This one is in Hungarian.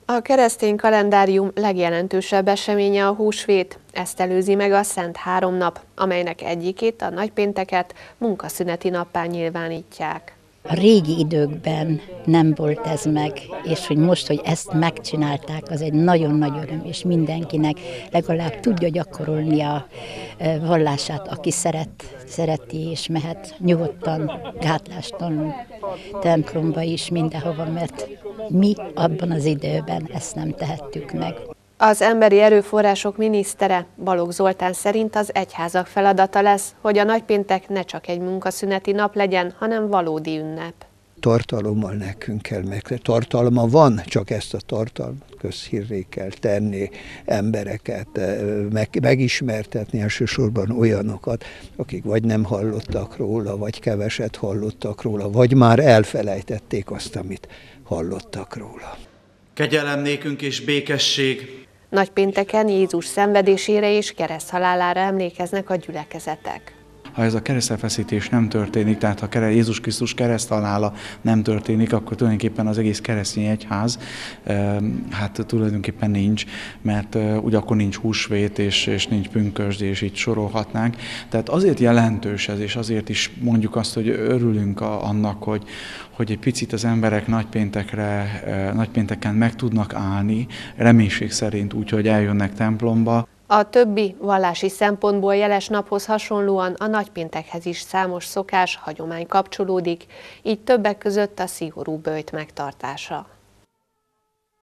A keresztény kalendárium legjelentősebb eseménye a húsvét. Ezt előzi meg a Szent Háromnap, amelynek egyikét, a nagypénteket munkaszüneti nappá nyilvánítják. A régi időkben nem volt ez meg, és hogy most, hogy ezt megcsinálták, az egy nagyon nagy öröm, és legalább tudja gyakorolni a vallását, aki szereti, és mehet nyugodtan, gátlástalanul templomba is, mindenhova, mert mi abban az időben ezt nem tehettük meg. Az emberi erőforrások minisztere, Balogh Zoltán szerint az egyházak feladata lesz, hogy a nagypéntek ne csak egy munkaszüneti nap legyen, hanem valódi ünnep. Tartalommal nekünk kell tartalma van, csak ezt a tartalmat közhírré kell tenni, embereket megismertetni, elsősorban olyanokat, akik vagy nem hallottak róla, vagy keveset hallottak róla, vagy már elfelejtették azt, amit hallottak róla. Kegyelem nékünk és békesség! Nagypénteken Jézus szenvedésére és kereszthalálára emlékeznek a gyülekezetek. Ha ez a keresztelfeszítés nem történik, tehát ha Jézus Krisztus kereszthalála nem történik, akkor tulajdonképpen az egész keresztény egyház hát tulajdonképpen nincs, mert ugye akkor nincs húsvét és nincs pünkösd, és így sorolhatnánk. Tehát azért jelentős ez, és azért is mondjuk azt, hogy örülünk annak, hogy egy picit az emberek nagypénteken meg tudnak állni, reménység szerint úgy, hogy eljönnek templomba. A többi vallási szempontból jeles naphoz hasonlóan a nagypéntekhez is számos szokás, hagyomány kapcsolódik, így többek között a szigorú böjt megtartása.